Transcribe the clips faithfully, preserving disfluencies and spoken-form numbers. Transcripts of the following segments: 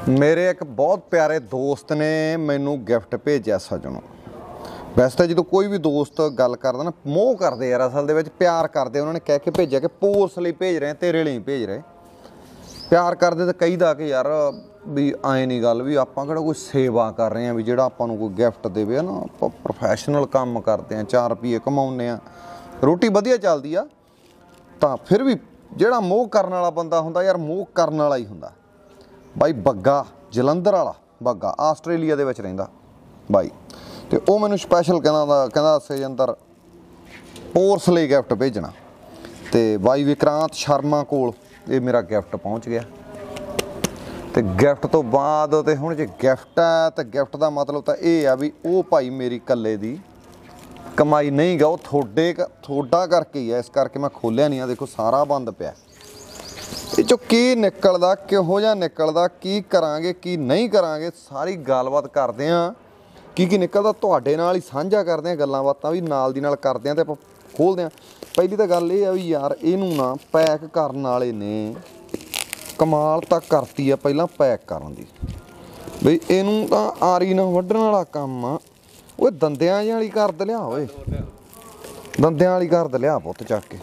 मेरे एक बहुत प्यारे दोस्त ने मैनू गिफ्ट भेजा सजनों। वैसे तो जो कोई भी दोस्त गल करता ना मोह करते यार, असल दे प्यार करते, उन्होंने कह के भेजा कि पोर्स लिए भेज रहे तेरे लिए भेज रहे। प्यार करते तो कही दा कि यार भी आए नहीं गल भी आप कोई सेवा कर रहे हैं भी जो आपको कोई गिफ्ट देवे ना, आप प्रोफैशनल काम करते हैं, चार रुपये कमाने, रोटी वधिया चलती आ, तो फिर भी जोड़ा मोह करने वाला बंदा होंदा यार मोह करने वाला ही होंदा। बाई बग्गा जलंधर वाला बग्गा आस्ट्रेलिया दे विच रहिंदा बाई, तो वह मैनू स्पैशल कहना कहना सजिंदर पोर्स लिए गिफ्ट भेजना। तो बाई विक्रांत शर्मा कोल ये मेरा गिफ्ट पहुँच गया। तो गिफ्ट तो बाद तो हुण जे गिफ्ट है तो गिफ्ट का मतलब तो यह आ भी वो भाई मेरी कल्ले दी कमाई नहीं गा, वो थोड़े थोड़ा करके ही है, इस करके मैं खोलिया नहीं। देखो सारा बंद पिया, ये चो की निकलदा किहो जिहा निकलदा, की करांगे की नहीं करांगे, सारी गलबात करते हैं। की की निकलदा तुहाडे नाल ही साझा करते हैं, गल्लां बातां भी नाल दी नाल करते हैं ते खोलते हैं। पहली तो गल ये भी यार इनू ना पैक करन वाले ने कमाल तक करती है, पहला पैक करन दी बई इनू तां आरी ना वड्ढण वाला काम आ, ओए दंदियां वाली कर दे लिया, ओए दंदियां वाली कर दे लिया पुੱਤ ਚੱਕ के।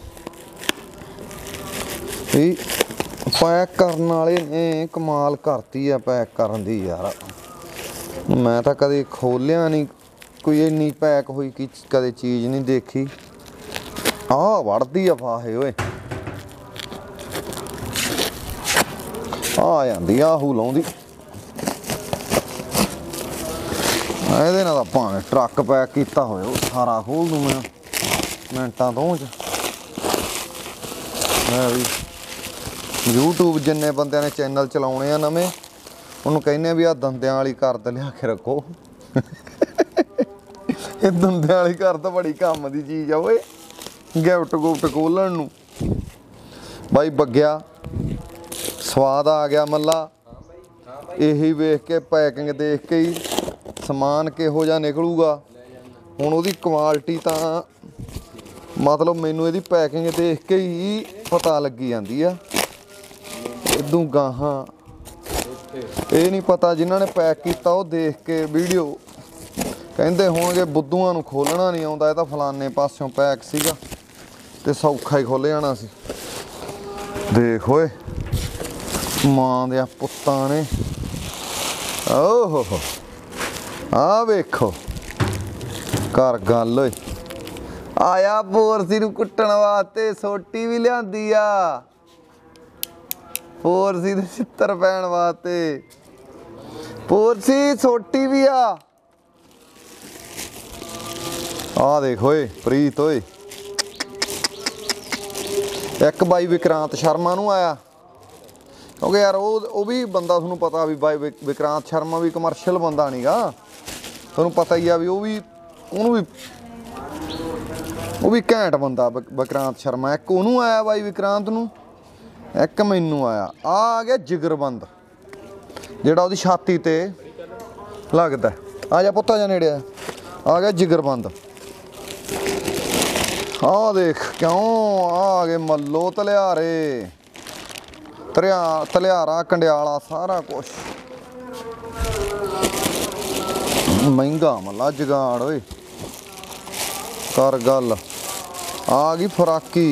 पैक करने वाले ने कमाल करती है पैक करन दी यार। मैं तो कदे खोलिया नहीं कोई इन्नी पैक हुई कि कदे चीज़ नहीं देखी। आ वड़दी आ फाहे ओए, आ जांदी आहू लाउंदी, ਇਹਦੇ ਨਾਲ ਤਾਂ ਭਾਵੇਂ ट्रक पैक किया होए ਉਹ सारा खोल दूँ मैं मिनटां तो च। मैं भी यूट्यूब जिन्ने बंदे ने चैनल चलाने आ नवें उन्होंने कहने भी आ दंदियां वाली कर तो लिया के रखो। ये दंदियां वाली कर तो बड़ी काम की चीज़ आ ओए, गिफ्ट गुफ्ट खोलन नूं भाई बग्या स्वाद आ गया मल्ला। यही वेख के पैकिंग देख के ही समान किहो जिहा निकलूगा। हुण उहदी क्वालिटी तां मतलब मैनू इहदी पैकिंग देख के ही पता लगी जाती है। इदों गाहां ये नहीं पता, जिन्हों ने पैक किया वो देख के वीडियो कहते होणगे बुद्धूआं नूं खोलना नहीं आउंदा, ये तां फलाने पासों पैक सीगा ते सौखा ही खोल जाना सी। देख ओए मां दे पुत्तां ने, ओहो हो आ वेखो कर गल ओए। आया पोरसी नूं कुट्टण वास्ते सोटी भी लिआंदी आ, पोरसी दे छित्तर पैण वास्ते पोरसी सोटी भी आ। आ देख ओए प्रीत ओए, एक बाई विक्रांत शर्मा नूं आया, क्योंकि यार वो भी बंदा थोनों पता भी बाई विक्रांत शर्मा भी कमर्शियल बंदा नहीं गा, थोनों पता ही आ भी वो भी उन्होंने भी वो भी घैंट बंदा विक्रांत शर्मा। एक उन्होंने आया बाई विक्रांत नूं, एक मैनू आया। आ गया जिगरबंद जिहड़ा उहदी छाती ते लगदा, आ जा पुत्ता जा नेड़े आ गया जिगरबंद। आ देख क्यों आ गए मल्लो तलियारे तलिया तलियारा कंडियाला सारा कुछ महंगा मल्ला जुगाड़ ओए कर गल। आ गई फराकी,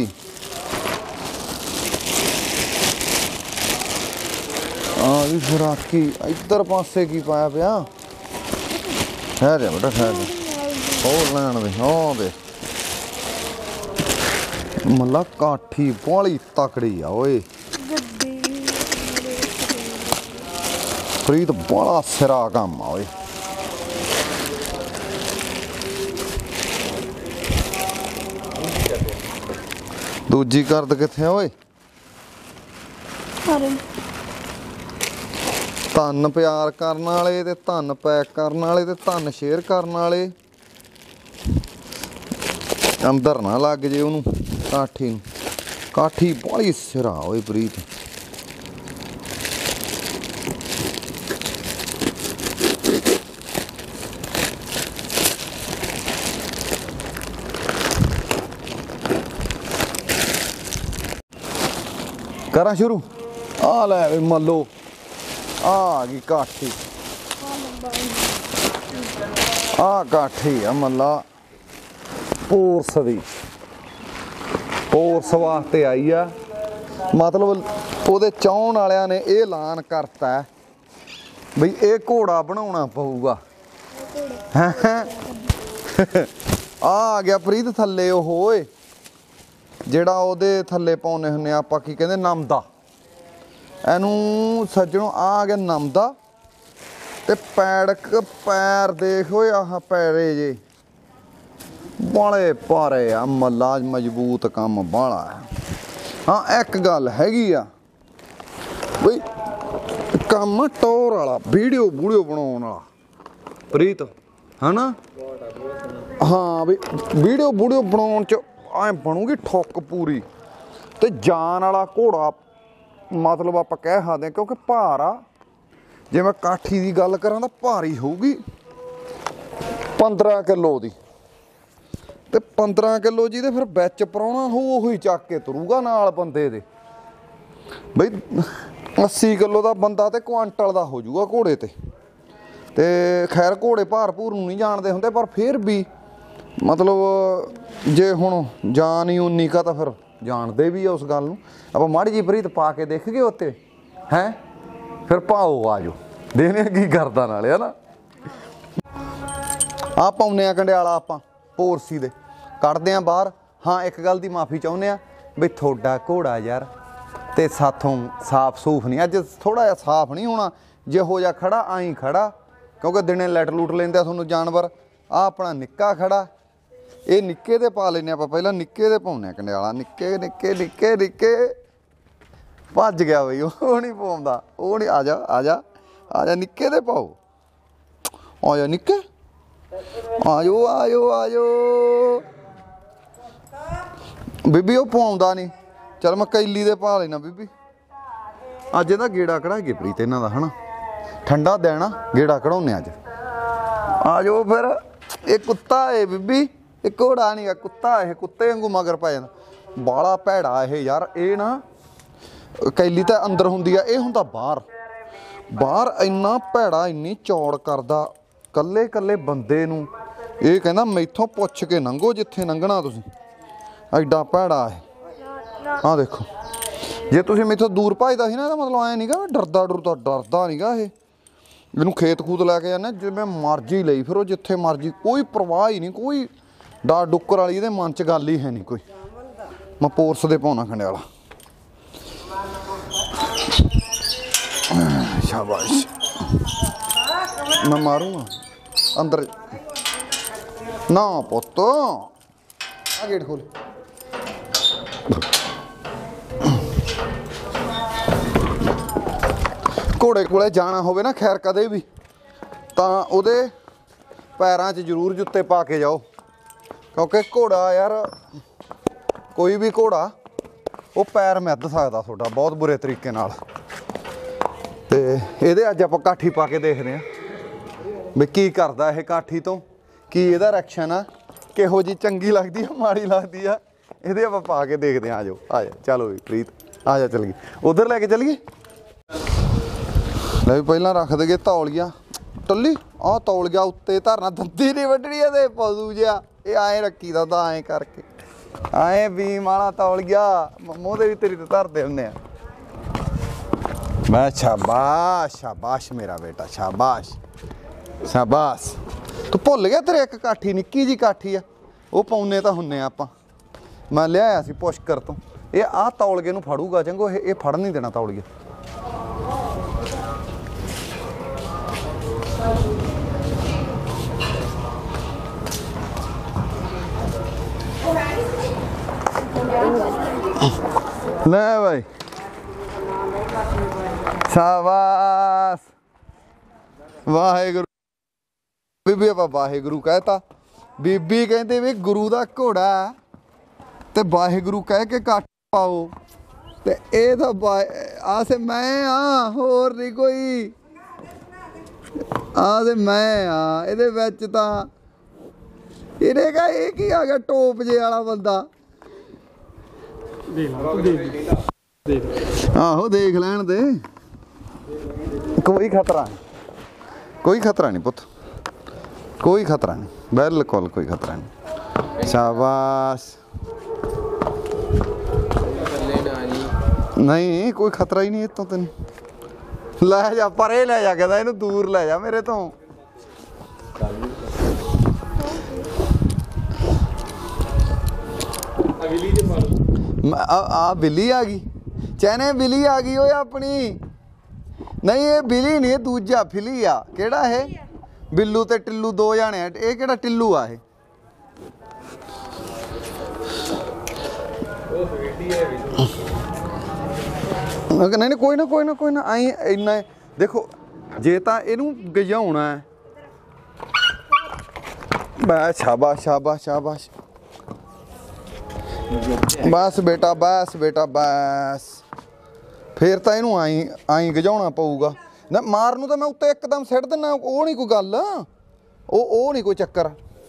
आ गई फराकी। इधर पासे की पाया पिया, ठहर जा बेटा ठहर जा, हो लैन दे हो दे मल्ला काठी बाली तकड़ी आ ओए। प्रीत बड़ा सिरा काम आ ओए। दूजी करद कित्थे ओए, धन प्यार करने वाले ते धन पैक करने वाले ते धन शेयर करने वाले अंदर ना लग जे उन्होंने काठी नूं। काठी बड़ी सिरा ओए प्रीत। करा शुरू आ लै मल्लो आ गई काठी आ काठी आ मल्ला पोरस दी पोरस वास्ते आई आ मतलब ਉਹਦੇ ਚਾਹਣ ਵਾਲਿਆਂ ਨੇ ਇਹ ਐਲਾਨ ਕਰਤਾ ਬਈ ਇਹ ਘੋੜਾ ਬਣਾਉਣਾ ਪਊਗਾ ਆ ਗਿਆ ਪ੍ਰੀਤ ਥੱਲੇ ਉਹ ਓਏ ਜਿਹੜਾ ਉਹਦੇ ਥੱਲੇ ਪਾਉਨੇ ਹੁੰਨੇ ਆਪਾਂ ਕੀ ਕਹਿੰਦੇ ਨਮਦਾ ਇਹਨੂੰ ਸੱਜਣੋ ਆ ਗਿਆ ਨਮਦਾ ਤੇ ਪੈੜਕ ਪੈਰ ਦੇਖ ਓਏ ਆਹ ਪੈਰੇ ਜੇ ਬਾਲੇ ਭਾਰੇ ਆ ਮੱਲਾ ਮਜ਼ਬੂਤ ਕੰਮ ਬਾਲਾ ਹਾਂ ਇੱਕ ਗੱਲ ਹੈਗੀ ਆ ਬਈ ਕੰਮ ਟੋਰ ਵਾਲਾ ਵੀਡੀਓ ਵੀਡੀਓ ਬਣਾਉਣ ਵਾਲਾ ਪ੍ਰੀਤ ਹਨਾ ਹਾਂ ਵੀ ਵੀਡੀਓ ਵੀਡੀਓ ਬਣਾਉਣ ਚ ਐ ਬਣੂਗੀ ਠੁੱਕ ਪੂਰੀ ਤੇ ਜਾਨ ਵਾਲਾ ਘੋੜਾ ਮਤਲਬ ਆਪਾਂ ਕਹਿ ਸਕਦੇ ਕਿਉਂਕਿ ਭਾਰ ਆ ਜੇ ਮੈਂ ਕਾਠੀ ਦੀ ਗੱਲ ਕਰਾਂ ਤਾਂ ਭਾਰੀ ਹੋਊਗੀ ਪੰਦਰਾਂ ਕਿਲੋ ਦੀ ਤੇ ਪੰਦਰਾਂ ਕਿਲੋ ਜੀ ਦੇ ਫਿਰ ਵਿੱਚ ਪ੍ਰਾਹੁਣਾ ਹੋਊ ਉਹੀ ਚੱਕ ਕੇ ਤੁਰੂਗਾ ਨਾਲ ਬੰਦੇ ਦੇ ਬਈ अस्सी किलो का बंदा तो क्वांटल का हो जाऊगा घोड़े ते ते खैर घोड़े भार भूर नहीं जानते होंगे पर फिर भी मतलब जे हुण जान ही उन्नी का तो फिर जानते भी है उस गल नूं आपां माड़ी जी प्रीत पा के देख गए उत्ते हैं फिर पाओ आ जाओ देखने की करदा नाले है ना आ पाउने आ कंडियाला आपां पोरसी दे कढ़दे आ बाहर हाँ एक गल की माफ़ी चाहुंदे आ बई थोड़ा घोड़ा यार ते साथों साफ सूफ नहीं अज थोड़ा जिहा साफ नहीं होना जिहो जिहा खड़ा आई खड़ा क्योंकि दिने लैट लूट लेंदे तुहानूं जानवर आ अपना निक्का खड़ा ये निक्के दे पा लैने आपां पहलां निक्के दे पाउने कंडियाला निक्के निक्के निक्के निक्के भज गया बई ओह नहीं पाउंदा ओह नहीं आ जा आ जा आ जा निक्के दे पाओ आ जा निक्के आ जाओ आ जाओ आ जाओ बीबी ओह पाउंदा नहीं चल मैं कैली दे पा लेना बीबी अज इहदा गेड़ा कढ़ाइए प्रीत इन्हां दा है ना ठंडा देना गेड़ा कढ़ाउने अज आ जाओ फिर ये कुत्ता है बीबी ये घोड़ा नहीं है कुत्ता है कुत्ते वांगू मगर पै जांदा बाला भैड़ा है यार ये ना कैली तो अंदर हुंदी है ये हुंदा बाहर बाहर इन्ना भैड़ा इन्नी चौड़ करदा कल्ले कल्ले बंदे नूं ये कहंदा मैथों पुछ के लंघो जिथे लंघना तुसीं एडा भैड़ा है हाँ देखो जे तुसीं मेथों दूर भजदा सी ना मतलब ऐ नहीं गा डरदा डरदा डरदा नहीं गा ये मैनूं खेत खूत लैके जाने जिवें मर्जी लई फिर जिथे मर्जी कोई परवाह ही नहीं कोई डर डुक्कर वाली इहदे मन च गल ही है नहीं कोई मैं पोरस दे पाउणा कंडियाला शाबाश मैं मारूंगा अंदर ना पुत्त आ गेट खोल घोड़े कोले जाना होवे ना खैर कदे भी तां उहदे पैरां च जरूर जुत्ते पा के जाओ क्योंकि घोड़ा यार कोई भी घोड़ा वो पैर मिध सकदा तुहाडा बहुत बुरे तरीके नाल ते इहदे अज आपां काठी पा के देखदे हां भी की करदा इह काठी तो की इहदा रिएक्शन आ किहो जी चंगी लगदी आ माड़ी लगदी आ इहदे आपां पा के देखदे हां आ जाओ आ जा चलो भी प्रीत आ जा चलीए उधर लैके चलीए ले पहला रख दे तौलिया टल्ली आ तौलिया उत्ते धरना दंदी नहीं वड्डनी है पशु जिहा ये आए रखी दा तां ऐ करके आए बीम वाला तौलिया मूँह दे भी तेरी ते धरदे हुंदे आ मैं शाबाश शाबाश मेरा बेटा शाबाश शाबाश तू भुल गया तेरे एक काठी निक्की जी काठी आ वो पाउने तां हुन्ने आपां मैं लिआया सी पुष्कर तो ये आ तौलिए नूं फड़ूगा चंगो ये फड़ नहीं देना तौलिया ले भाई शाबाश वाहेगुरु बीबी आप वाहेगुरु कहता बीबी कहते भी गुरु का घोड़ा ते वाहेगुरु कह के कट पाओ ते ए तो आसे मैं हाँ होर नहीं कोई आसे मैं हाँ इहदे विच तां इहने कहा ये की आ गया टोप जे वाला बंदा आहो देख लैन दे कोई खतरा नहीं, कोई खतरा नहीं पुत, कोई खतरा नहीं, बिल्कुल कोई खतरा नहीं। शाबाश। नहीं कोई खतरा ही नहीं इतों तेन। लै जा परे लै जा, कहता इनू दूर लै जा मेरे तो। आ बिल्ली आ गई, चैने बिल्ली आ गई ओए अपनी। नहीं ये बिल्ली नहीं, दूजा फिली आ। केड़ा है बिल्लू ते टिल्लू दो जाने, ये केड़ा टिल्लू आ है? नहीं नहीं कोई ना कोई ना कोई ना आई इन्ना। देखो जे तां इनू गजाउणा है, बस शाबाश शाबाश शाबाश, बस बेटा बस बेटा बस। फिर तो इनू आई आई गजाउणा पऊगा ना। मार नूं तां मैं उत्ते एकदम सिट दिना, ओह नहीं कोई गल, ओह ओह नहीं कोई चक्कर।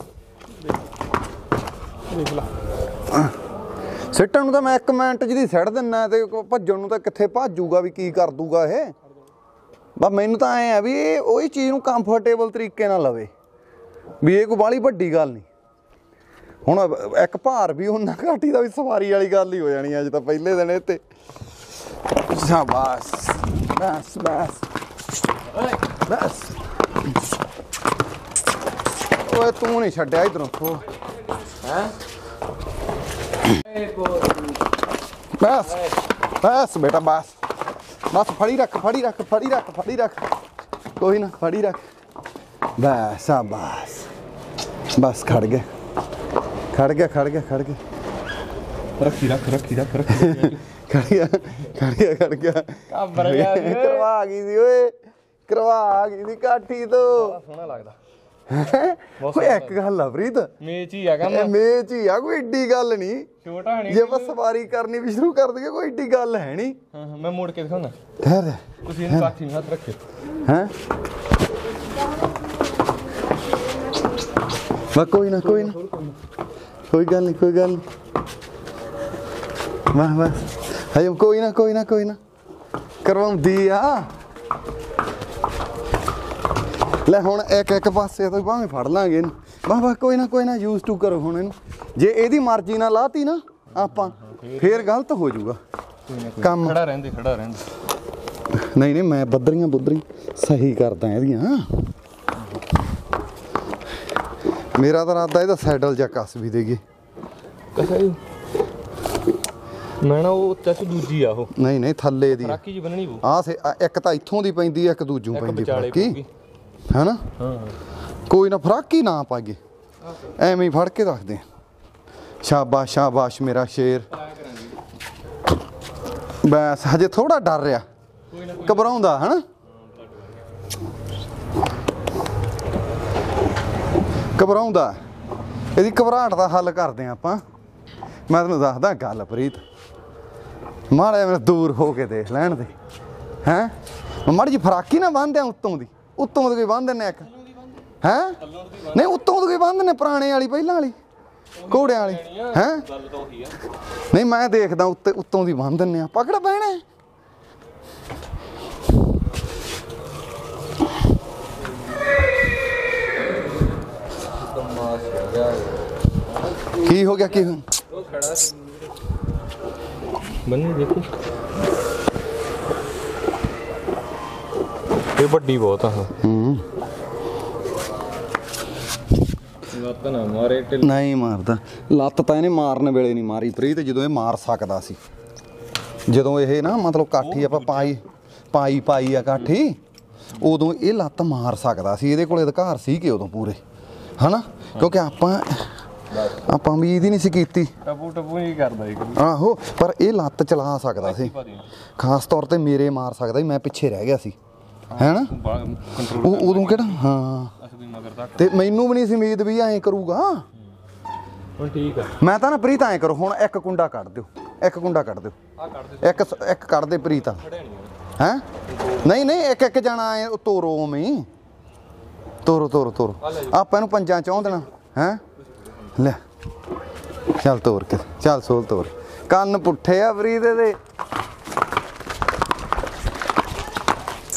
सिट्टण नूं तां मैं एक मिनट जी सिट दिना, ते भज्जण नूं तां कित्थे भज्जूगा, भी की कर दूगा ये। बस मैनूं तां ऐ भी ओही चीज़ नूं कंफर्टेबल तरीके नाल लवे, भी ये कोई बाहली वड्डी गल नहीं। हुण एक भार भी उन्ना घाटी दा भी सवारी वाली गल ही हो जानी अज तां पहले दिन इत्ते। शाबाश बस बस बस। ओए तू नहीं छड्डिया इधरों तो बस बस बेटा बस बस। फड़ी रख फड़ी रख फड़ी रख फड़ी रख, कोई ना फड़ी रख, बस शाबाश बस। खड़ गए खड़ गया खड़ गया खड़ गया, रखी रख रखी रख रख खड़ गया खड़ गया खड़ गया। करवा आ गई थी ओए, करवा आ गई थी काठी तो। सोहना लगदा कोई एक गल आ प्रीत, मेच ही आ काम, मेच ही आ, कोई एडी गल नहीं, छोटा नहीं। जे बस सवारी करनी भी शुरू कर दईए कोई एडी गल है नहीं। हां हां मैं मोड़ के दिखाऊंगा, ठहर ਤੁਸੀਂ ਇਹਨੂੰ ਕਾਠੀ में हाथ रखियो हैं। बस कोई ना कोई ना कोई गल नहीं कोई गल नहीं, बस बस हजम कोई ना कोई ना कोई ना करवाउंदी आ। ले हुण एक एक पासे तो भावें फड़ लांगे इनू, बस बस कोई ना कोई ना यूज टू करो हुण इनू। जे एदी मर्जी नाल लाती ना आपां फिर गलत हो जाऊगा काम। खड़ा रहंदे खड़ा रहंदे। नहीं नहीं मैं बदरियां बुदरी सही करदा एदियां। मेरा तो इरादा ਇਹਦਾ ਸੈਡਲ ਜਾਂ ਕੱਸ ਵੀ ਦੇਗੀ। ਕਸਾ ਜੀ ਮੈਂ ਨਾ ਉਹ ਚਾਚੂ ਦੂਜੀ ਆ ਉਹ। ਨਹੀਂ ਨਹੀਂ ਥੱਲੇ ਦੀ ਫਰਾਕੀ ਜੀ ਬੰਨਣੀ ਪਊ। ਆ ਇੱਕ ਤਾਂ ਇੱਥੋਂ ਦੀ ਪੈਂਦੀ, ਇੱਕ ਦੂਜੋਂ ਪੈਂਦੀ ਫਰਾਕੀ, ਹੈ ਨਾ। ਹਾਂ ਹਾਂ ਕੋਈ ਨਾ ਫਰਾਕੀ ਨਾ ਪਾਈਏ, ਐਵੇਂ ਹੀ ਫੜ ਕੇ ਰੱਖਦੇ। ਸ਼ਾਬਾਸ਼ ਸ਼ਾਬਾਸ਼ ਮੇਰਾ ਸ਼ੇਰ। ਬਸ ਹਜੇ ਥੋੜਾ ਡਰ ਰਿਹਾ, ਘਬਰਾਉਂਦਾ ਹੈ ਨਾ। ਘਬਰਾਉਂਦਾ, ਇਹਦੀ ਘਬਰਾਹਟ ਦਾ ਹੱਲ ਕਰਦੇ ਆਪਾਂ। ਮੈਂ ਤੈਨੂੰ ਦੱਸਦਾ ਗੱਲ ਪ੍ਰੀਤ, ਮਾੜਾ ਮੈਨੂੰ ਦੂਰ ਹੋ ਕੇ ਦੇਖ ਲੈਣ ਦੇ ਹੈਂ। ਮਾੜੀ ਜੀ ਫਰਾਕੀ ਨਾ ਬੰਨ੍ਹਦੇ ਉੱਤੋਂ ਦੀ, ਉੱਤੋਂ ਦੀ ਕੋਈ ਬੰਨ੍ਹ ਦਿੰਦੇ ਇੱਕ ਹੈਂ। ਨਹੀਂ ਉੱਤੋਂ ਦੀ ਕੋਈ ਬੰਨ੍ਹ ਦਿੰਦੇ ਪੁਰਾਣੇ ਵਾਲੀ ਪਹਿਲਾਂ ਵਾਲੀ ਘੋੜਿਆਂ ਵਾਲੀ ਹੈਂ। ਨਹੀਂ ਮੈਂ ਦੇਖਦਾ ਉੱਤੇ ਉੱਤੋਂ ਦੀ ਬੰਨ੍ਹ ਦਿੰਦੇ ਆ, ਪਕੜ ਪੈਣਾ। ਕੀ ਹੋ ਗਿਆ ਕੀ ਹੋ ਬੰਨੀ ਦੇਖੋ, ਇਹ ਵੱਡੀ ਬਹੁਤ ਆ। ਹੂੰ ਲੱਤ ਨਾ ਮਾਰੇ, ਨਹੀਂ ਮਾਰਦਾ ਲੱਤ ਤਾਂ ਇਹਨੇ ਮਾਰਨ ਵੇਲੇ ਨਹੀਂ ਮਾਰੀ ਪ੍ਰੀਤ, ਜਦੋਂ ਇਹ ਮਾਰ ਸਕਦਾ ਸੀ। ਜਦੋਂ ਇਹ ਨਾ ਮਤਲਬ ਕਾਠੀ ਆਪਾਂ ਪਾਈ ਪਾਈ ਪਾਈ ਆ ਕਾਠੀ, ਉਦੋਂ ਇਹ ਲੱਤ ਮਾਰ ਸਕਦਾ ਸੀ, ਇਹਦੇ ਕੋਲ ਅਧਿਕਾਰ ਸੀ ਕਿ ਉਦੋਂ ਪੂਰੇ ਹਨਾ, ਕਿਉਂਕਿ ਆਪਾਂ ਆਪਾਂ ਉਮੀਦ ਹੀ ਨਹੀਂ ਸੀ ਕੀਤੀ। ਟੱਪੂ ਟੱਪੂ ਨਹੀਂ ਕਰਦਾ ਇਹ। ਆਹੋ ਪਰ ਇਹ ਲੱਤ ਚਲਾ ਸਕਦਾ ਸੀ, ਖਾਸ ਤੌਰ ਤੇ ਮੇਰੇ ਮਾਰ ਸਕਦਾ ਸੀ, ਮੈਂ ਪਿੱਛੇ ਰਹਿ ਗਿਆ ਸੀ ਹੈ ਨਾ ਉਹ ਉਦੋਂ ਕਿਹੜਾ। ਹਾਂ ਤੇ ਮੈਨੂੰ ਵੀ ਨਹੀਂ ਸੀ ਉਮੀਦ ਵੀ ਐਂ ਕਰੂਗਾ। ਹੁਣ ਠੀਕ ਆ ਮੈਂ ਤਾਂ ਨਾ ਪ੍ਰੀਤ ਐਂ ਕਰੋ ਹੁਣ ਇੱਕ ਕੁੰਡਾ ਕੱਢ ਦਿਓ, ਇੱਕ ਕੁੰਡਾ ਕੱਢ ਦਿਓ, ਇੱਕ ਇੱਕ ਕੱਢ ਦੇ ਪ੍ਰੀਤ ਹੈਂ। ਨਹੀਂ ਨਹੀਂ ਇੱਕ ਇੱਕ ਜਾਣਾ ਐ ਤੋਰੋ ਉਵੇਂ ਤੋਰੋ ਤੋਰੋ ਤੋਰੋ, ਆਪਾਂ ਇਹਨੂੰ ਪੰਜਾਂ ਚੌਂ ਦੇਣਾ ਹੈਂ। ਲੈ ਚੱਲ ਤੋਰ ਕੇ ਚੱਲ ਸੋਲ ਤੋਰ, ਕੰਨ ਪੁੱਠੇ ਆ ਪ੍ਰੀਤ ਦੇ।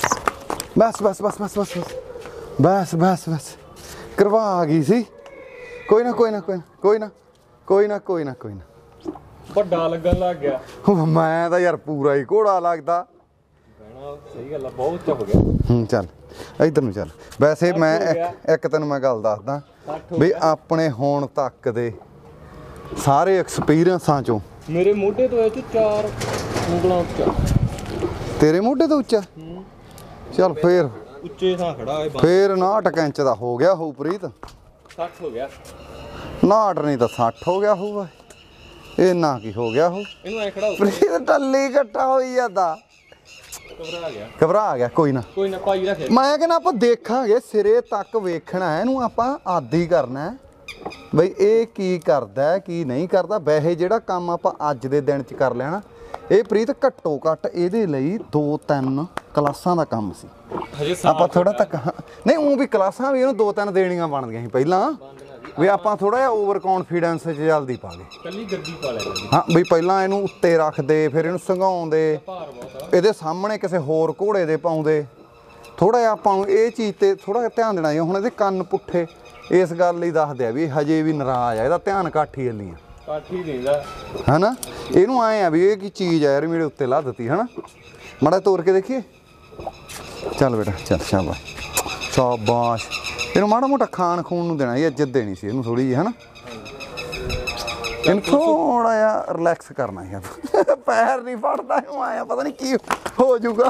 बस बस बस बस बस बस बस बस बस करवा आ गई सी। कोई ना कोई ना कोई ना कोई ना कोई ना कोई ना कोई ना ਵੱਡਾ ਲੱਗਣ ਲੱਗ ਗਿਆ। मैं तो यार पूरा ही घोड़ा लगता। ਸਹੀ ਗੱਲ ਆ, ਬਹੁਤ ਉੱਚਾ ਹੋ ਗਿਆ। ਹੂੰ ਚੱਲ ਇੱਧਰ ਨੂੰ ਚੱਲ। ਵੈਸੇ ਮੈਂ ਇੱਕ ਇੱਕ ਤੈਨੂੰ ਮੈਂ ਗੱਲ ਦੱਸਦਾ ਵੀ ਆਪਣੇ ਹੁਣ ਤੱਕ ਦੇ ਸਾਰੇ ਐਕਸਪੀਰੀਅੰਸਾਂ ਚੋਂ ਮੇਰੇ ਮੋਢੇ ਤੋਂ ਇਹ ਚ ਚਾਰ ਉਂਗਲਾਂ ਉੱਚਾ। ਤੇਰੇ ਮੋਢੇ ਤੋਂ ਉੱਚਾ? ਚੱਲ ਫੇਰ ਉੱਚੇ ਥਾਂ ਖੜਾ ਹੋਏ। ਫੇਰ ਉਨਾਹਠ ਇੰਚ ਦਾ ਹੋ ਗਿਆ ਹੋਊ ਪ੍ਰੀਤ। ਸੱਠ ਹੋ ਗਿਆ। ਉਨਾਹਠ ਨਹੀਂ ਤਾਂ ਸੱਠ ਹੋ ਗਿਆ ਹੋਊਗਾ। ਇਹ ਨਾ ਕੀ ਹੋ ਗਿਆ ਹੋ? ਇਹਨੂੰ ਐ ਖੜਾ ਹੋ। ਪ੍ਰੀਤ ਟੱਲੀ ਇਕੱਠਾ ਹੋਈ ਜਾਂਦਾ। ਘਬਰਾ ਗਿਆ। ਘਬਰਾ ਗਿਆ। ਕੋਈ ਨਾ ਕੋਈ ਨਾ ਭਾਈ ਰੱਖੇ। ਮੈਂ ਕਹਿੰਦਾ ਆਪਾਂ ਦੇਖਾਂਗੇ ਸਿਰੇ ਤੱਕ ਵੇਖਣਾ ਹੈ ਇਹਨੂੰ, ਆਪਾਂ ਆਦੀ ਕਰਨਾ ਹੈ ਬਈ ਇਹ ਕੀ ਕਰਦਾ ਕੀ ਨਹੀਂ ਕਰਦਾ। ਵੈਸੇ ਜਿਹੜਾ ਕੰਮ ਆਪਾਂ ਅੱਜ ਦੇ ਦਿਨ 'ਚ ਕਰ ਲੈਣਾ ਇਹ ਪ੍ਰੀਤ ਘੱਟੋ ਘੱਟ ਇਹਦੇ ਲਈ ਦੋ ਤਿੰਨ ਕਲਾਸਾਂ ਦਾ ਕੰਮ ਸੀ। ਹਜੇ ਆਪਾਂ ਥੋੜਾ ਤੱਕ ਨਹੀਂ ਉਹ ਵੀ ਕਲਾਸਾਂ ਵੀ ਇਹਨੂੰ ਦੋ ਤਿੰਨ ਦੇਣੀਆਂ ਬਣਦੀਆਂ ਸੀ ਪਹਿਲਾਂ ਵੀ ਆਪਾਂ ਥੋੜਾ ਜਿਹਾ ਓਵਰ ਕੌਨਫੀਡੈਂਸ 'ਚ ਜਲਦੀ ਪਾ ਗਏ। ਕੱਲੀ ਗੱਡੀ ਪਾ ਲਿਆ ਕਰਦੀ। ਹਾਂ ਬਈ ਪਹਿਲਾਂ ਇਹਨੂੰ ਉੱਤੇ ਰੱਖਦੇ ਫਿਰ ਇਹਨੂੰ ਸੰਘਾਉਂਦੇ ਭਾਰ ਬਹੁਤ ਆ। ਇਹਦੇ ਸਾਹਮਣੇ ਕਿਸੇ ਹੋਰ ਘੋੜੇ ਦੇ ਪਾਉਂਦੇ। ਥੋੜਾ ਜਿਹਾ ਆਪਾਂ ਨੂੰ ਇਹ ਚੀਜ਼ ਤੇ ਥੋੜਾ ਜਿਹਾ ਧਿਆਨ ਦੇਣਾ। ਹੁਣ ਇਹਦੇ ਕੰਨ ਪੁੱਠੇ ਇਸ ਗੱਲ ਲਈ ਦੱਸਦੇ ਆ ਵੀ ਹਜੇ ਵੀ ਨਾਰਾਜ਼ ਆ, ਇਹਦਾ ਧਿਆਨ ਘੱਟ ਹੀ ਹੱਲੀ ਆ ਕਾਠੀ ਦੇਦਾ ਹੈਨਾ। ਇਹਨੂੰ ਆਏ ਆ ਵੀ ਇਹ ਕੀ ਚੀਜ਼ ਆ ਯਾਰ ਮੇਰੇ ਉੱਤੇ ਲਾ ਦਿੱਤੀ ਹੈਨਾ। ਮਾੜਾ ਤੋੜ ਕੇ ਦੇਖੀਏ। ਚੱਲ ਬੇਟਾ ਚੱਲ ਸ਼ਾਬਾਸ਼ ਸ਼ਾਬਾਸ਼। ਇਹਨੂੰ ਮਾੜਾ ਮੋਟਾ ਖਾਣ ਖੂਨ ਨੂੰ ਦੇਣਾ, ਇਹ ਇੱਜ਼ਤ ਦੇਣੀ ਸੀ ਇਹਨੂੰ ਥੋੜੀ ਜਿਹੀ ਹੈਨਾ। ਇਹਨੂੰ ਥੋੜਾ ਜਿਹਾ ਰਿਲੈਕਸ ਕਰਨਾ ਯਾਰ। ਪੈਰ ਨਹੀਂ ਫੜਦਾ ਇਹਨੂੰ ਆਇਆ ਪਤਾ ਨਹੀਂ ਕੀ ਹੋ ਜਾਊਗਾ।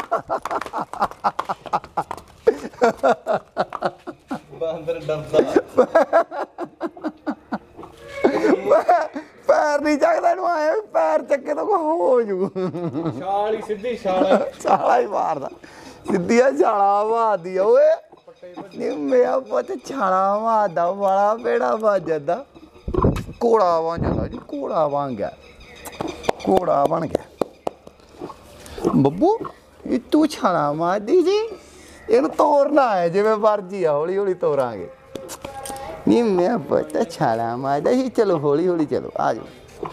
ਬਾਂਦਰ ਡਰਦਾ। ਪੈਰ ਨਹੀਂ ਚੱਕਦਾ ਇਹਨੂੰ ਆਇਆ ਪੈਰ ਚੱਕੇ ਤਾਂ ਕੋ ਹੋ ਜੂ। ਛਾਲ ਹੀ ਸਿੱਧੀ ਛਾਲ। ਛਾਲਾ ਹੀ ਮਾਰਦਾ ਸਿੱਧੀਆਂ ਛਾਲਾ ਮਾਰਦੀ ਓਏ। ਨੀ ਮੇਰਾ ਪੁੱਤ ਛਾਲਾ ਮਾਰਦਾ ਵਾਲਾ ਬੇੜਾ ਵੱਜਦਾ। ਘੋੜਾ ਬਣ ਜਾਂਦਾ ਜੀ, ਘੋੜਾ ਬਣ ਗਿਆ, ਘੋੜਾ ਬਣ ਗਿਆ। ਬੱਬੂ ਇਹ ਤੂੰ ਛਾਲਾ ਮਾਰਦੀ ਜੀ, ਇਹਨੂੰ ਤੋਰਨਾ ਹੈ ਜਿਵੇਂ ਮਰਜੀ ਆ, ਹੌਲੀ ਹੌਲੀ ਤੋਰਾਂਗੇ। ਨਹੀਂ ਮੈਂ ਪੁੱਤ ਛਾਲਾ ਮਾਰਦਾ ਸੀ। ਚਲੋ ਹੌਲੀ ਹੌਲੀ ਚਲੋ ਆ ਜਾਓ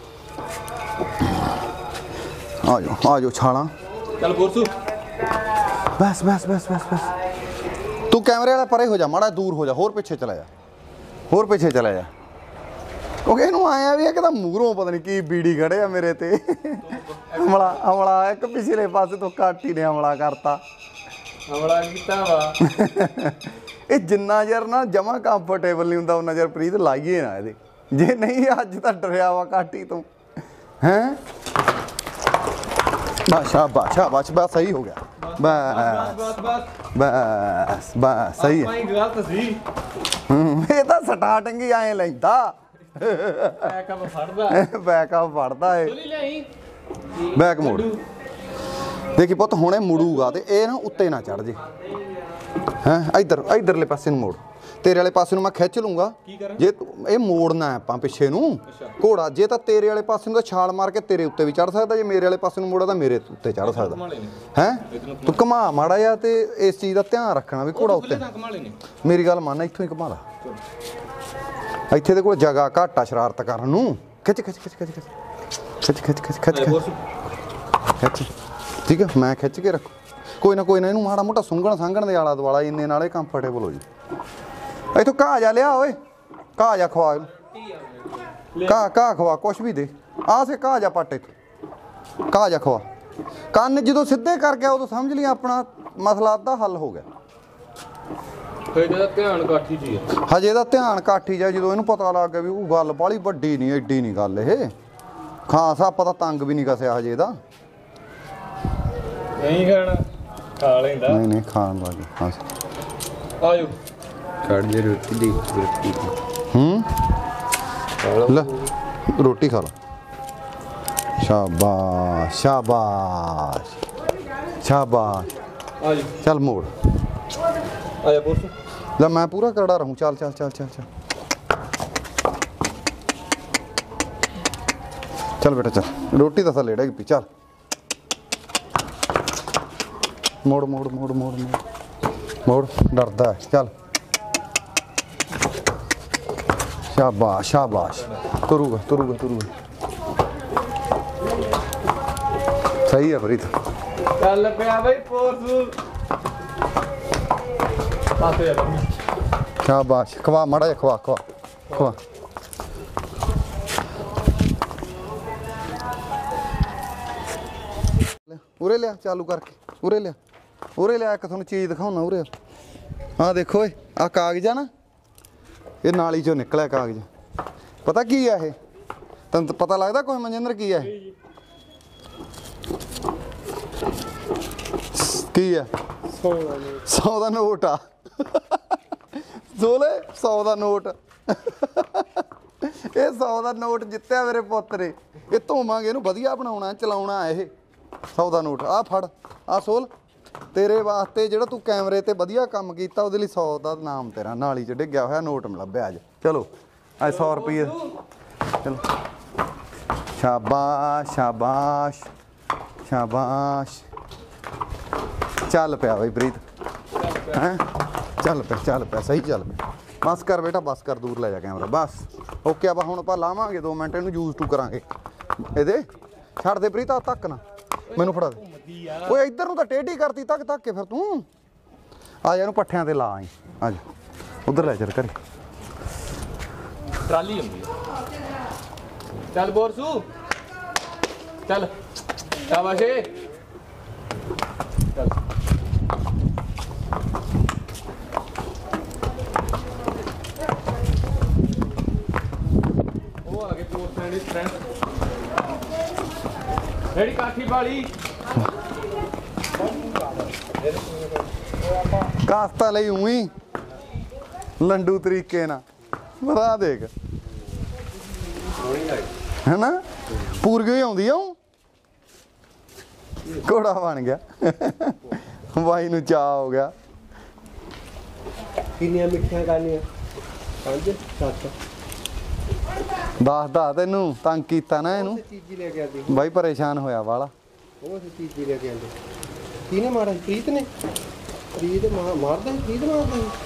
ਆ ਜਾਓ ਆ ਜਾਓ ਛਾਲਾ। ਚੱਲ ਗੁਰਸੂ ਬਸ ਬਸ ਬਸ ਬਸ ਬਸ ਤੂੰ ਕੈਮਰੇ ਵਾਲਾ ਪਰੇ ਹੋ ਜਾ, ਮਾੜਾ ਦੂਰ ਹੋ ਜਾ, ਹੋਰ ਪਿੱਛੇ ਚਲਾ ਜਾ, ਹੋਰ ਪਿੱਛੇ ਚਲਾ ਜਾ। ਕਿਉਂਕਿ ਇਹਨੂੰ ਆਇਆ ਵੀ ਹੈ ਕਿ ਤਾਂ ਮੂਹਰੋਂ ਪਤਾ ਨਹੀਂ ਕੀ ਬੀੜੀ ਖੜੇ ਆ ਮੇਰੇ ਤੇ। ਹਮਲਾ ਹਮਲਾ ਇੱਕ ਪਿਛਲੇ ਪਾਸੇ ਤੋਂ ਘੱਟ ਹੀ ਨੇ ਹਮਲਾ ਕਰਤਾ। ਹਮਲਾ ਕੀਤਾ ਵਾ। ਇਹ ਜਿੰਨਾ ਚਿਰ ਨਾ ਜਮਾ ਕੰਫਰਟੇਬਲ ਨਹੀਂ ਹੁੰਦਾ ਉਹਨਾਂ ਚਿਰ ਪ੍ਰੀਤ ਲਾਈਏ ਨਾ ਇਹਦੇ। ਜੇ ਨਹੀਂ ਅੱਜ ਤਾਂ ਡਰਿਆ ਵਾ ਘਾਟੀ ਤੋਂ ਹੈਂ। ਬਸ ਸ਼ਾਬਾਸ਼ ਸ਼ਾਬਾਸ਼ ਬਸ ਸਹੀ ਹੋ ਗਿਆ। ਬਸ ਬਸ ਬਸ ਬਸ ਬਸ ਸਹੀ ਹੈ। ਆਪਾਂ ਹੀ ਗਲਤ ਸੀ। ਇਹ ਤਾਂ ਸਟਾਰਟਿੰਗ ਹੀ ਐਂ ਲੈਂਦਾ। ਬੈਕਅਪ ਫੜਦਾ। ਬੈਕਅਪ ਫੜਦਾ ਏ। ਚਲੀ ਲਈ ਬੈਕ ਮੋੜ ਦੇਖੀ ਪੁੱਤ ਹੁਣੇ ਮੁੜੂਗਾ ਤੇ ਇਹ ਨਾ ਉੱਤੇ ਨਾ ਚੜ ਜੇ ਹੈਂ। ਇੱਧਰ ਇੱਧਰਲੇ ਪਾਸੇ ਨੂੰ ਮੋੜ। ਤੇਰੇ ਵਾਲੇ ਪਾਸੇ ਨੂੰ ਮੈਂ ਖਿੱਚ ਲੂੰਗਾ ਜੇ ਇਹ ਮੋੜਨਾ ਹੈ ਆਪਾਂ ਪਿੱਛੇ ਨੂੰ ਘੋੜਾ। ਜੇ ਤਾਂ ਤੇਰੇ ਵਾਲੇ ਪਾਸੇ ਨੂੰ ਤਾਂ ਛਾਲ ਮਾਰ ਕੇ ਤੇਰੇ ਉੱਤੇ ਵੀ ਚੜ ਸਕਦਾ, ਜੇ ਮੇਰੇ ਵਾਲੇ ਪਾਸੇ ਨੂੰ ਮੋੜਾ ਤਾਂ ਮੇਰੇ ਉੱਤੇ ਚੜ ਸਕਦਾ ਹੈਂ। ਤੂੰ ਘੁਮਾ ਮਾੜਾ ਜਿਹਾ ਤੇ ਇਸ ਚੀਜ਼ ਦਾ ਧਿਆਨ ਰੱਖਣਾ ਵੀ ਘੋੜਾ ਉੱਤੇ। ਮੇਰੀ ਗੱਲ ਮੰਨ, ਇੱਥੋਂ ਹੀ ਘੁਮਾ ਲਾ। ਇੱਥੇ ਦੇ ਕੋਲ ਜਗ੍ਹਾ ਘੱਟ ਆ ਸ਼ਰਾਰਤ ਕਰਨ ਨੂੰ। ਖਿੱਚ ਖਿੱਚ ਖਿੱਚ ਖਿੱਚ ਖਿੱਚ ਖਿੱਚ ਖਿੱਚ ਖਿੱਚ ਖਿੱਚ ਠੀਕ ਹੈ। ਮੈਂ ਖਿੱਚ ਕੇ ਰੱਖੂ। ਕੋਈ ਨਾ ਕੋਈ ਨਾ ਇਹਨੂੰ ਮਾੜਾ ਮੋਟਾ ਸੁੰਘਣ ਸੰਘਣ ਦੇ ਆਲਾ ਦੁਆਲਾ ਇੰਨੇ ਨਾਲੇ ਕੰਫਰਟੇਬਲ ਹੋ ਜੀ। ਇੱਥੋਂ ਘਾਹ ਜਾ ਲਿਆ ਓਏ, ਘਾਹ ਜਾ ਖਵਾ ਇਹਨੂੰ। ਘਾਹ ਘਾਹ ਖਵਾ ਕੁਛ ਵੀ ਦੇ। ਆਹ ਸੇ ਘਾਹ ਜਾ ਪੱਟ ਇੱਥੋਂ ਘਾਹ ਜਾ ਖਵਾ। ਕੰਨ ਜਦੋਂ ਸਿੱਧੇ ਕਰ ਗਿਆ ਉਦੋਂ ਸਮਝ ਲਈ ਆਪਣਾ ਮਸਲਾ ਅੱਧਾ ਹੱਲ ਹੋ ਗਿਆ। ਫਿਰ ਇਹਦਾ ਧਿਆਨ ਕਾਠੀ ਜੀ ਹੈ। ਹਜੇ ਇਹਦਾ ਧਿਆਨ ਕਾਠੀ ਜਾ। ਜਦੋਂ ਇਹਨੂੰ ਪਤਾ ਲੱਗ ਗਿਆ ਵੀ ਉਹ ਗੱਲ ਬਾਹਲੀ ਵੱਡੀ ਨਹੀਂ, ਐਡੀ ਨਹੀਂ ਗੱਲ ਇਹ ਖਾਸ, ਆਪਾਂ ਤਾਂ ਤੰਗ ਵੀ ਨਹੀਂ ਕਸਿਆ ਹਜੇ ਇਹਦਾ। ਨਹੀਂ ਖਾਣਾ ਖਾ ਲੈਂਦਾ। ਨਹੀਂ ਨਹੀਂ ਖਾਣ ਲੱਗੇ ਹਾਂ। ਆਜੋ ਖੜ ਜੇ ਰੋਟੀ ਦੀ ਰੋਟੀ ਹੂੰ ਲੈ ਰੋਟੀ ਖਾ ਲਾ। ਸ਼ਾਬਾਸ਼ ਸ਼ਾਬਾਸ਼ ਸ਼ਾਬਾਸ਼। ਆਜੋ ਚੱਲ ਮੋੜ। ਆਜਾ ਗੁਰਸੂ। ਲੈ ਮੈਂ ਪੂਰਾ ਕਰੜਾ ਰਹੂੰ। ਚੱਲ ਚੱਲ ਚੱਲ ਚੱਲ ਚੱਲ ਚੱਲ ਬੇਟਾ ਚੱਲ। ਰੋਟੀ ਤਾਂ ਥੱਲੇ ਡੇਗ ਪਈ। ਚੱਲ ਮੋੜ ਮੋੜ ਮੋੜ ਮੋੜ ਮੋੜ ਮੋੜ। ਡਰਦਾ ਹੈ। ਚੱਲ ਸ਼ਾਬਾਸ਼ ਸ਼ਾਬਾਸ਼। ਤੁਰੂਗਾ ਤੁਰੂਗਾ ਤੁਰੂਗਾ। ਸਹੀ ਹੈ ਪ੍ਰੀਤ। ਚੱਲ ਪਿਆ ਬਈ ਪੋਰਸੂ। ਪਾਸੇ ਆ ਕੰਮ ਸ਼ਾਬਾਸ਼ ਖਵਾ ਮੜਾ ਜਿਹਾ ਖਵਾ ਖਵਾ ਖਵਾ ਉਰੇ ਲਿਆ ਚਾਲੂ ਕਰਕੇ ਉਰੇ ਲਿਆ ਉਰੇ ਲਿਆ ਇੱਕ ਤੁਹਾਨੂੰ ਚੀਜ਼ ਦਿਖਾਉਣਾ ਉਰੇ ਆਹ ਦੇਖੋ ਓਏ ਆਹ ਕਾਗਜ਼ ਆ ਨਾ ਇਹ ਨਾਲੀ ਚੋਂ ਨਿਕਲਿਆ ਕਾਗਜ਼ ਪਤਾ ਕੀ ਆ ਇਹ ਤੈਨੂੰ ਤਾਂ ਪਤਾ ਲੱਗਦਾ ਕੋਈ ਮਨਜਿੰਦਰ ਕੀ ਆ ਇਹ ਕੀ ਆ ਸੌ ਦਾ ਨੋਟ ਆ ਜ਼ੋਲੇ ਸੌ ਦਾ ਨੋਟ ਇਹ ਸੌ ਦਾ ਨੋਟ ਜਿੱਤਿਆ ਮੇਰੇ ਪੁੱਤ ਨੇ ਇਹ ਧੋਵਾਂਗੇ ਇਹਨੂੰ ਵਧੀਆ ਬਣਾਉਣਾ ਚਲਾਉਣਾ ਇਹ ਸੌ ਦਾ ਨੋਟ ਆ ਫੜ ਆ ਸੋਲ ਤੇਰੇ ਵਾਸਤੇ ਜਿਹੜਾ ਤੂੰ ਕੈਮਰੇ ਤੇ ਵਧੀਆ ਕੰਮ ਕੀਤਾ ਉਹਦੇ ਲਈ ਸੌ ਦਾ ਨਾਮ ਤੇਰਾ ਨਾਲੀ 'ਚ ਡਿੱਗਿਆ ਹੋਇਆ ਨੋਟ ਲੱਭਿਆ ਅੱਜ ਚਲੋ ਅੱਜ ਸੌ ਰੁਪਏ ਚਲੋ ਸ਼ਾਬਾਸ਼ ਸ਼ਾਬਾਸ਼ ਸ਼ਾਬਾਸ਼ ਚੱਲ ਪਿਆ ਬਈ ਪ੍ਰੀਤ ਹੈਂ ਚੱਲ ਪਿਆ ਚੱਲ ਪਿਆ ਸਹੀ ਚੱਲ ਪਿਆ ਬਸ ਕਰ ਬੇਟਾ ਬਸ ਕਰ ਦੂਰ ਲੈ ਜਾ ਕੈਮਰਾ ਬਸ ਓਕੇ ਆਪਾਂ ਹੁਣ ਆਪਾਂ ਲਾਵਾਂਗੇ ਦੋ ਮਿੰਟ ਇਹਨੂੰ ਯੂਜ਼ ਟੂ ਕਰਾਂਗੇ ਇਹਦੇ ਛੱਡ ਦੇ ਪ੍ਰੀਤ ਆ ਧੱਕ ਨਾ ਮੈਨੂੰ ਫੜਾ ਦੇ ਓਏ ਇੱਧਰ ਨੂੰ ਤਾਂ ਟੇਢੀ ਕਰਤੀ ਧੱਕ ਧੱਕ ਕੇ ਫਿਰ ਤੂੰ ਆ ਜਾ ਇਹਨੂੰ ਪੱਠਿਆਂ ਤੇ ਲਾ ਆਈ ਆ ਜਾ ਉਧਰ ਲੈ ਚੱਲ ਘਰੇ ਟਰਾਲੀ ਹੁੰਦੀ ਚੱਲ ਬੋਰਸੂ ਚੱਲ ਸ਼ਾਬਾਸ਼ੇ ਚੱਲ ਉਹ ਆ ਗਏ ਪੋਸਟ ਐਂਡ ਫਰੈਂਡ ਰੈਡੀ ਕਾਠੀ ਵਾਲੀ ਕਾਸਤਾ ਲਈ ਉਹੀ ਲੰਡੂ ਤਰੀਕੇ ਨਾਲ ਬਰਾ ਦੇਖ ਹੈਨਾ ਪੂਰ ਗਈ ਆਉਂਦੀ ਆ ਘੋੜਾ ਬਣ ਗਿਆ ਬਾਈ ਨੂੰ ਚਾਹ ਹੋ ਗਿਆ ਕਿੰਨੀਆਂ ਮਿੱਠੀਆਂ ਕਰਨੀਆਂ ਪੰਜ ਸੱਤ ਦੱਸ ਦੱਸ ਤੈਨੂੰ ਤੰਗ ਕੀਤਾ ਨਾ ਇਹਨੂੰ ਚੀਜ਼ੀ ਲੈ ਕੇ ਆਦੀ ਬਾਈ ਪਰੇਸ਼ਾਨ ਹੋਇਆ ਵਾਲਾ ਉਹ ਅਸੀਂ ਚੀਜ਼ੀ ਲੈ ਕੇ ਆਂਦੇ ਕਿਹਨੇ ਮਾਰਿਆ ਪ੍ਰੀਤ ਨੇ ਪ੍ਰੀਤ ਮਾਰ ਮਾਰਦਾ ਸੀ ਪ੍ਰੀਤ ਮਾਰਦਾ ਸੀ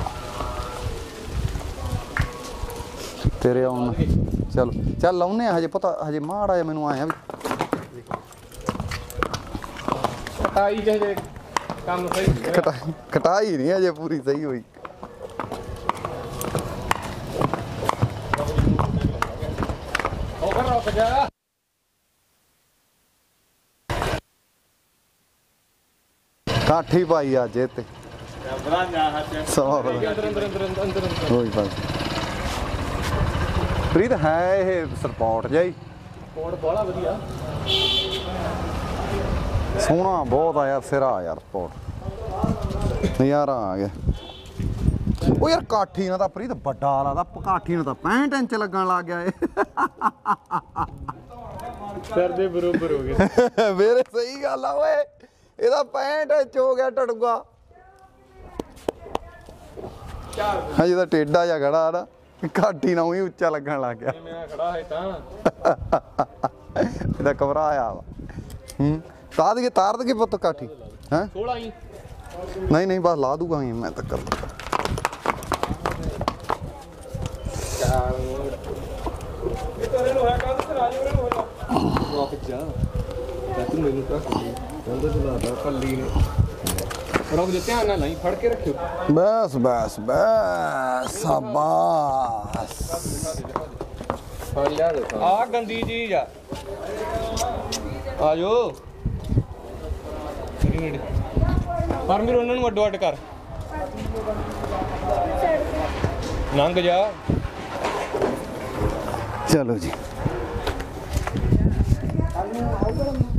ਤੇਰੇ ਆਉਣ ਚਲ ਚੱਲ ਲਾਉਨੇ ਆ ਹਜੇ ਪਤਾ ਹਜੇ ਮਾੜਾ ਜਿਹਾ ਮੈਨੂੰ ਆਇਆ ਵੀ ਕਟਾਈ ਜਿਹੇ ਕੰਮ ਸਹੀ ਨਹੀਂ ਹੋਇਆ। ਕਟਾਈ ਕਟਾਈ ਨਹੀਂ ਹਜੇ ਪੂਰੀ ਸਹੀ ਹੋਈ ਉਹ ਕਰ ਰੁਕ ਜਾ ਕਾਠੀ ਪਾਈ ਅੱਜ ਇਹ ਤੇ ਸਵਾ ਪਤਾ ਅੰਦਰ ਅੰਦਰ ਅੰਦਰ ਅੰਦਰ ਅੰਦਰ ਅੰਦਰ ਹੋਈ ਬਸ ਪ੍ਰੀਤ ਹੈ ਇਹ ਸਪੋਰਟ ਜਾਈ ਕੋਡ ਬੜਾ ਵਧੀਆ ਸੋਹਣਾ ਬਹੁਤ ਆ ਯਾਰ ਸਿਰਾ ਯਾਰ ਸਪੋਰਟ ਨਜ਼ਾਰਾ ਆ ਗਿਆ ਉਹ ਯਾਰ ਕਾਠੀ ਨਾਲ ਤਾਂ ਪ੍ਰੀਤ ਵੱਡਾ ਲੱਗਦਾ ਕਾਠੀ ਨਾਲ ਤਾਂ ਪੈਂਹਠ ਇੰਚ ਲੱਗਣ ਲੱਗ ਗਿਆ ਏ ਸਿਰ ਦੇ ਬਰੋਬਰ ਹੋ ਗਏ ਮੇਰੇ ਸਹੀ ਗੱਲ ਆ ਓਏ ਇਹਦਾ ਪੈਂਹਠ ਇੰਚ ਹੋ ਗਿਆ ਟੜੂਗਾ ਹਜੇ ਤਾਂ ਟੇਡਾ ਜਿਹਾ ਖੜਾ ਨਾ ਕਾਠੀ ਨਾਲ ਹੀ ਉੱਚਾ ਲੱਗਣ ਲੱਗ ਗਿਆ ਮੈਂ ਖੜਾ ਹੈ ਤਾਂ ਇਹਦਾ ਘਬਰਾਇਆ ਵਾ ਹੂੰ ਤਾਰ ਦੇ ਤਾਰ ਦੇ ਪੁੱਤ ਕਾਠੀ ਹੈ ਸੋਲਾਂ ਹੀ ਨਹੀਂ ਨਹੀਂ ਬਸ ਲਾ ਦੂਗਾ ਮੈਂ ਤਾਂ ਕਰ ਦੂੰਗਾ ਇਹ ਤੇਰੇ ਨੂੰ ਹੈ ਕਾਹਦੇ ਤੇ ਰਾਜੂ ਨੂੰ ਹੋਣਾ ਵਾਪਸ ਜਾ ਤੂੰ ਮੈਨੂੰ ਤਾਂ ਕਹਿੰਦਾ ਚਲਾਦਾ ਕੱਲੀ ਨੇ ਰੁਕ ਜਾ ਧਿਆਨ ਨਾਲ ਨਹੀਂ ਫੜ ਕੇ ਰੱਖਿਓ ਬਸ ਬਸ ਬਸ ਸ਼ਾਬਾਸ਼ ਫੜ ਲਿਆ ਦੇ ਆ ਗੰਦੀ ਚੀਜ਼ ਆ ਆਜੋ ਤੇਰੀ ਨੇੜੇ ਪਰ ਮੇਰੇ ਉਹਨਾਂ ਨੂੰ ਅੱਡੋ ਅੱਡ ਕਰ ਲੰਘ ਜਾ ਚਲੋ ਜੀ